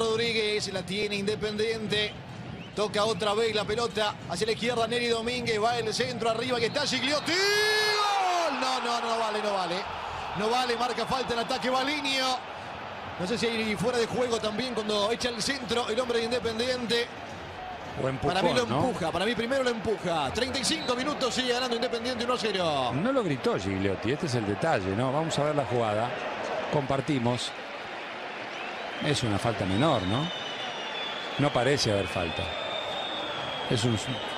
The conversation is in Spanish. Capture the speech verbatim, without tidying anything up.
Rodríguez, la tiene Independiente. Toca otra vez la pelota hacia la izquierda, Neri Domínguez, va el centro arriba, que está Gigliotti. ¡Gol! No, no, no vale, no vale. No vale, marca falta en ataque Valiño. No sé si hay fuera de juego también cuando echa el centro el hombre de Independiente. O empujón, para mí lo ¿no? empuja, para mí primero lo empuja. treinta y cinco minutos, sigue ganando Independiente uno a cero. No lo gritó Gigliotti, este es el detalle, ¿no? Vamos a ver la jugada. Compartimos. Es una falta menor, ¿no? No parece haber falta. Es un